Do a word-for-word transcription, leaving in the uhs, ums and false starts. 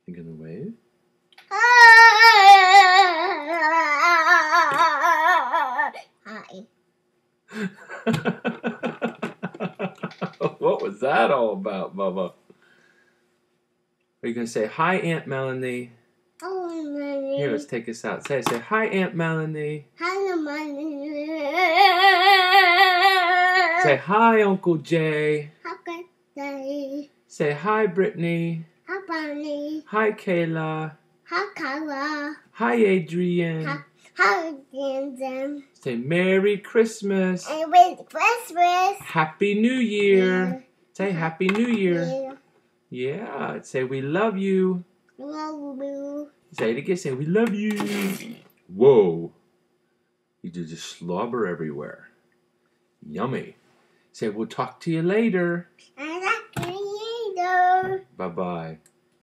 You gonna wave? Hi. What was that all about, Bubba? Are you gonna say hi, Aunt Melanie? Oh, Melanie. Here, let's take this out. Say, say hi, Aunt Melanie. Hi, Melanie. Say hi, Uncle Jay. Hi, Daddy. Say hi, Brittany. Hi, Bonnie. Hi, Kayla. Hi, Kyla. Hi, Adrian. Hi, hi, Brandon. Say Merry Christmas. And Merry Christmas. Happy New Year. Yeah. Say Happy New Year. Yeah. Yeah. Say we love you. Love you. Say it again. Say we love you. Whoa. You did just slobber everywhere. Yummy. Say we'll talk to you later. I like you later. Bye-bye.